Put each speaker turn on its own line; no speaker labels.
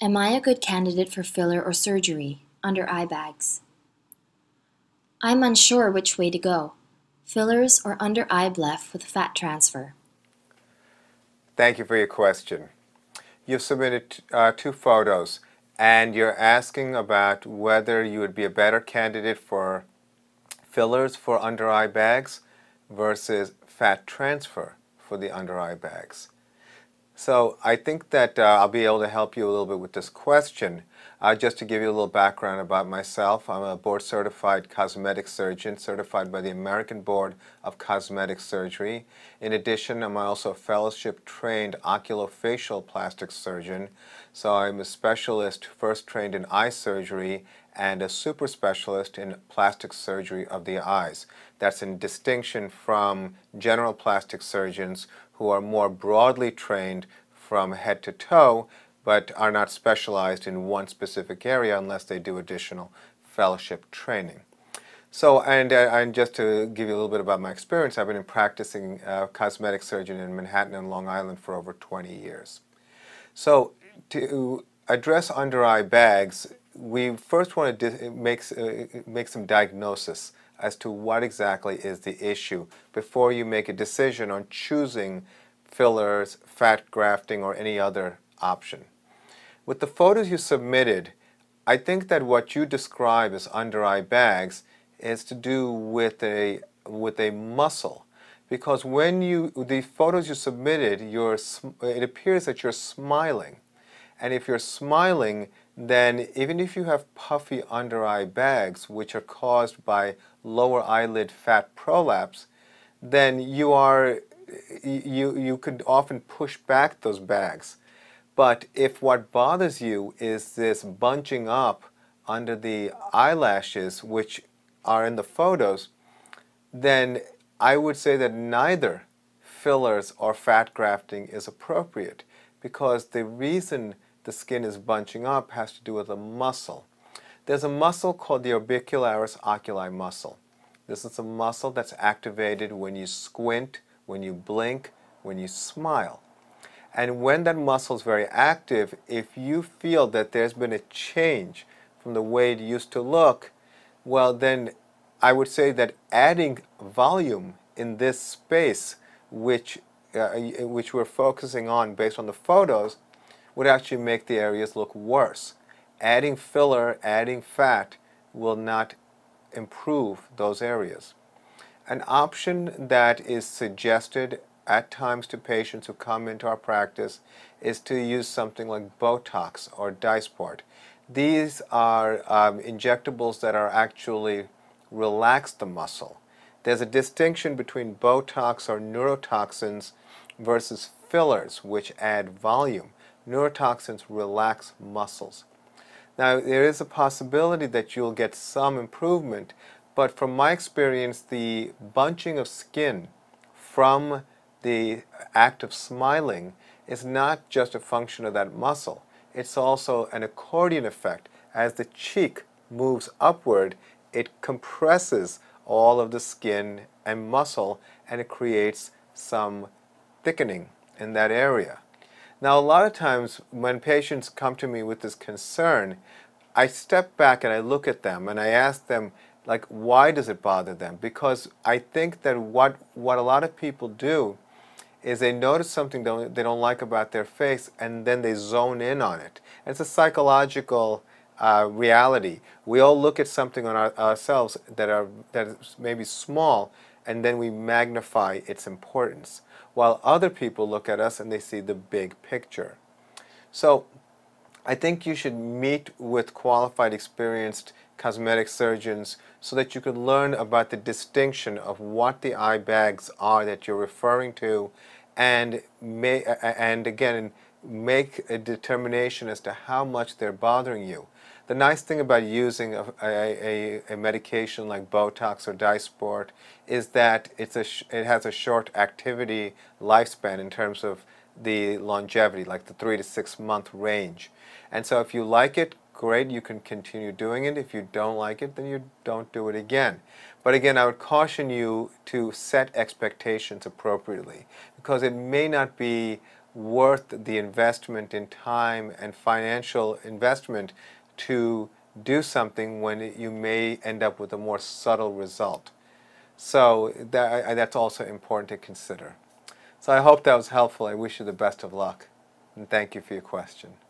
Am I a good candidate for filler or surgery under eye bags? I'm unsure which way to go, fillers or under eye bleph with fat transfer.
Thank you for your question. You've submitted two photos, and you're asking about whether you would be a better candidate for fillers for under eye bags versus fat transfer for the under eye bags. So I think that I'll be able to help you a little bit with this question. Just to give you a little background about myself, I'm a board-certified cosmetic surgeon certified by the American Board of Cosmetic Surgery. In addition, I'm also a fellowship-trained oculofacial plastic surgeon. So I'm a specialist first trained in eye surgery and a super specialist in plastic surgery of the eyes. That's in distinction from general plastic surgeons who are more broadly trained from head to toe, but are not specialized in one specific area unless they do additional fellowship training. So, and just to give you a little bit about my experience, I've been practicing cosmetic surgeon in Manhattan and Long Island for over 20 years. So, to address under eye bags, we first want to make some diagnosis as to what exactly is the issue before you make a decision on choosing fillers, fat grafting, or any other option. With the photos you submitted, I think that what you describe as under eye bags is to do with a muscle, because when the photos you submitted, it appears that you're smiling, and if you're smiling, then even if you have puffy under eye bags, which are caused by lower eyelid fat prolapse, then you could often push back those bags. But if what bothers you is this bunching up under the eyelashes, which are in the photos, then I would say that neither fillers or fat grafting is appropriate, because the reason the skin is bunching up has to do with a muscle. There's a muscle called the obicularis oculi muscle. This is a muscle that's activated when you squint, when you blink, when you smile. And when that muscle is very active, if you feel that there's been a change from the way it used to look, well then I would say that adding volume in this space, which we're focusing on based on the photos, would actually make the areas look worse. Adding filler, adding fat will not improve those areas. An option that is suggested at times to patients who come into our practice is to use something like Botox or Dysport. These are injectables that are actually relax the muscle. There's a distinction between Botox or neurotoxins versus fillers, which add volume. Neurotoxins relax muscles. Now, there is a possibility that you'll get some improvement, but from my experience, the bunching of skin from the act of smiling is not just a function of that muscle. It's also an accordion effect. As the cheek moves upward, it compresses all of the skin and muscle, and it creates some thickening in that area. Now, a lot of times when patients come to me with this concern, I step back and I look at them and I ask them, like, why does it bother them? Because I think that what a lot of people do is they notice something they don't like about their face, and then they zone in on it. And it's a psychological reality. We all look at something on ourselves that is maybe small, and then we magnify its importance, while other people look at us and they see the big picture. So I think you should meet with qualified, experienced cosmetic surgeons so that you can learn about the distinction of what the eye bags are that you're referring to, and again make a determination as to how much they're bothering you. The nice thing about using a medication like Botox or Dysport is that it has a short activity lifespan in terms of the longevity, like the 3 to 6 month range. And so if you like it, great, you can continue doing it. If you don't like it, then you don't do it again. But again, I would caution you to set expectations appropriately, because it may not be worth the investment in time and financial investment to do something when you may end up with a more subtle result. So that's also important to consider. So I hope that was helpful. I wish you the best of luck, and thank you for your question.